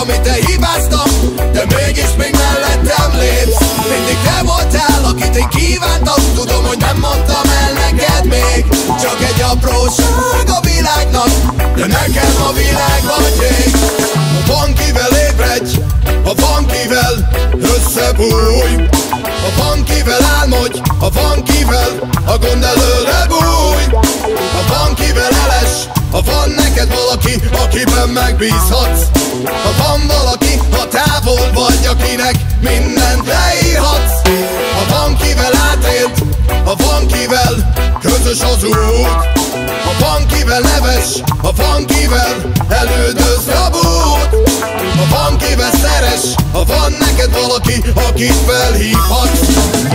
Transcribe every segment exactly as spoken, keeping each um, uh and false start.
amit te hibáztam, de mégis még mellettem lépsz. Mindig te voltál, akit én kívántam. Tudom, hogy nem mondtam el neked még. Csak egy apróság a világnak, de nekem a világ vagy ég. Ha van kivel ébredj, ha van kivel összebújj, ha van kivel álmodj, ha van kivel a gond előre bújj, ha van kivel eles, ha van neked valaki, akiben megbízhatsz, ha van valaki, ha távol vagy, akinek mindent leírhatsz, ha van kivel átélt, ha van kivel közös az út, ha van kivel neves, ha van kivel elődöz a bút, ha van kivel szeres, ha van neked valaki, akit felhívhatsz.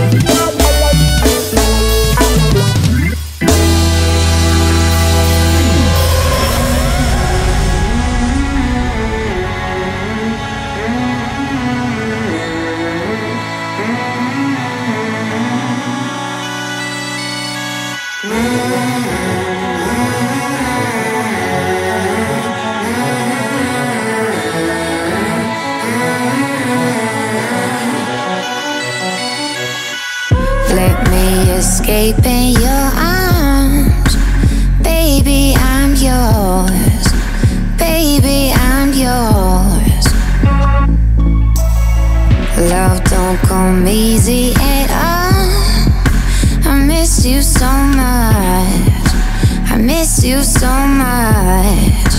Let me escape in your arms. Baby, I'm yours. Baby, I'm yours. Love don't come easy at all. I miss you so much. I miss you so much.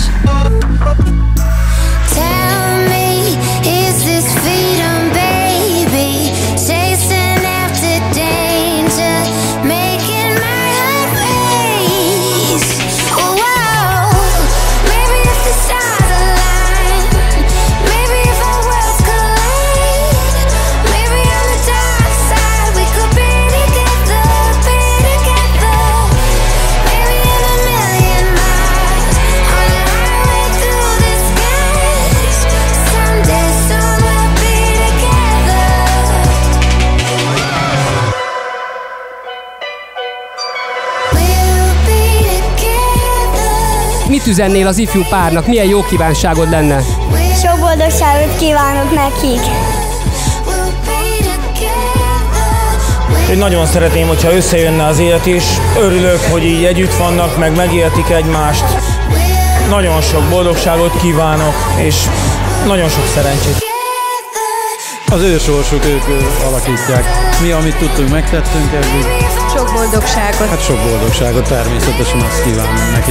Tell me, is this freedom, baby? Chasing after danger, making my heart race. Whoa, maybe if the stars align, maybe if our worlds collide, maybe on the dark side we could be together, be together. Maybe in a million miles on a highway through the skies, someday soon we'll be together. We'll be together. Mit üzennél az ifjú párnak? Milyen jó kívánságod lenne? Sok boldogságot kívánok nekik! We'll be together. Én nagyon szeretném, hogyha összejönne az élet, és örülök, hogy így együtt vannak, meg megértik egymást. Nagyon sok boldogságot kívánok, és nagyon sok szerencsét. Az ő sorsuk ők alakítják. Mi, amit tudtunk, megtettünk eddig. Sok boldogságot! Hát sok boldogságot, természetesen azt kívánom nekik.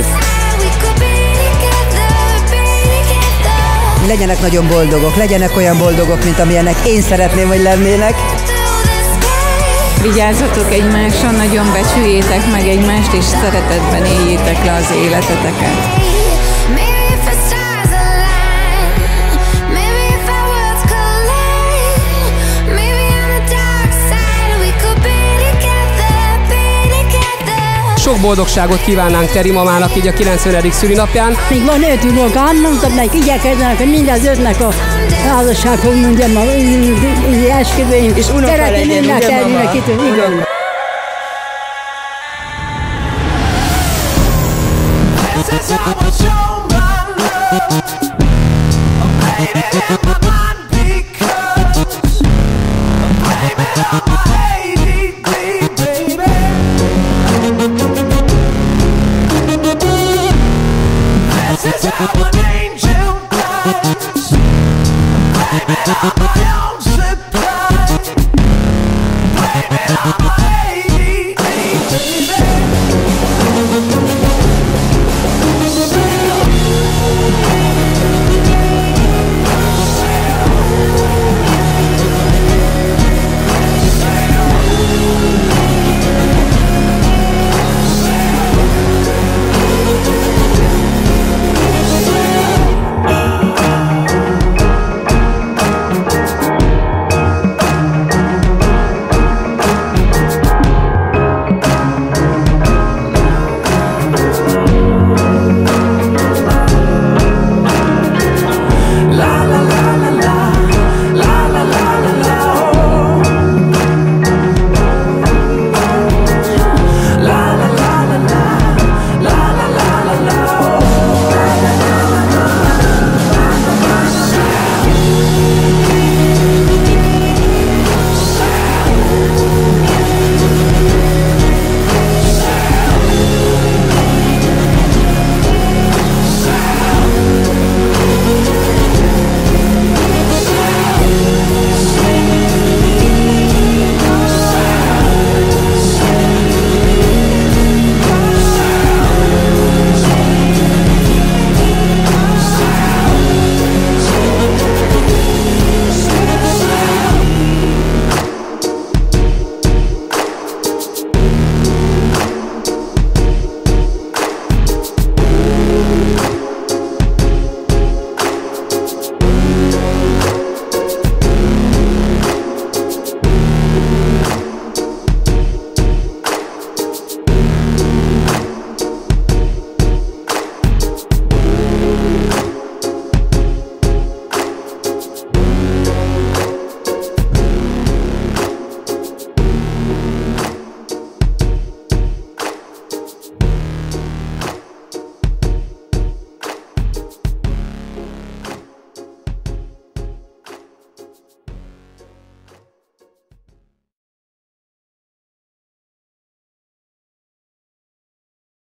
Legyenek nagyon boldogok, legyenek olyan boldogok, mint amilyenek én szeretném, hogy lennének. Vigyázzatok egymásra, nagyon becsüljétek meg egymást, és szeretetben éljétek le az életeteket. Sok boldogságot kívánnánk Teri mamának így a kilencvenedik szülinapján. Még van öt unoka, mondtam neki, igyekezzenek, hogy mind az ötnek a házassághoz mondjam, a esküvőjünk. És unoka legyen, ugye mama? Igen.